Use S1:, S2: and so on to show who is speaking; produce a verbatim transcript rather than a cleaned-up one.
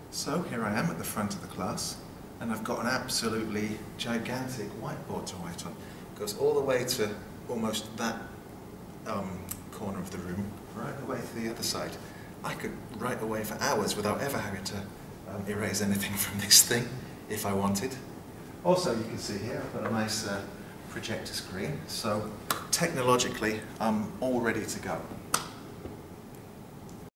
S1: So here I am at the front of the class, and I've got an absolutely gigantic whiteboard to write on. It goes all the way to almost that um, corner of the room, right away to the other side. I could write away for hours without ever having to um, erase anything from this thing, if I wanted. Also, you can see here, I've got a nice uh, projector screen, so technologically, I'm all ready to go.